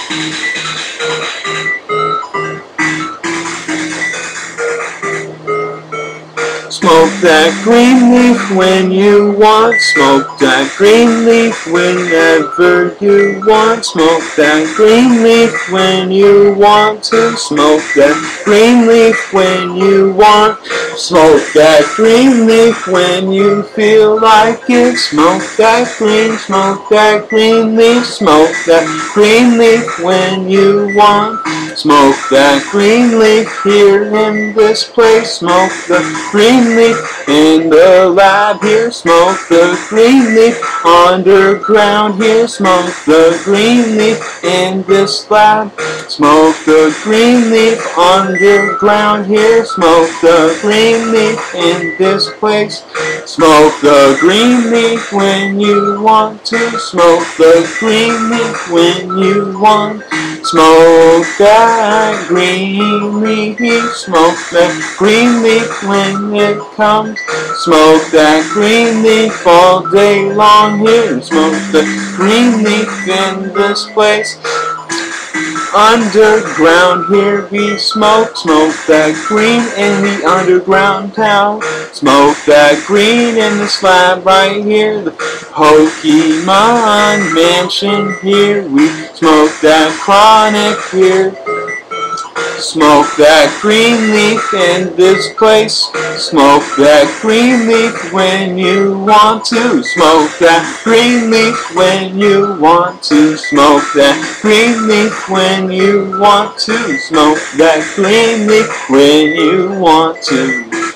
Smoke that green leaf when you want. Smoke that green leaf whenever you want. Smoke that green leaf when you want to. Smoke that green leaf when you want. Smoke that green leaf when you feel like it. Smoke that green leaf. Smoke that green leaf when you want. Smoke that green leaf here in this place. Smoke the green leaf in the lab here. Smoke the green leaf underground here. Smoke the green leaf in this lab. Smoke the green leaf underground here. Smoke the green leaf in this place. Smoke the green leaf when you want to. Smoke the green leaf when you want. Smoke that green leaf. Smoke that green leaf when it comes. Smoke that green leaf all day long here. Smoke the green leaf in this place. Underground here we smoke. Smoke that green in the underground town. Smoke that green in the slab right here. The Pokemon Mansion here. We smoke that chronic here. Smoke that green leaf in this place. Smoke that green leaf when you want to. Smoke that green leaf when you want to. Smoke that green leaf when you want to. Smoke that green leaf when you want to.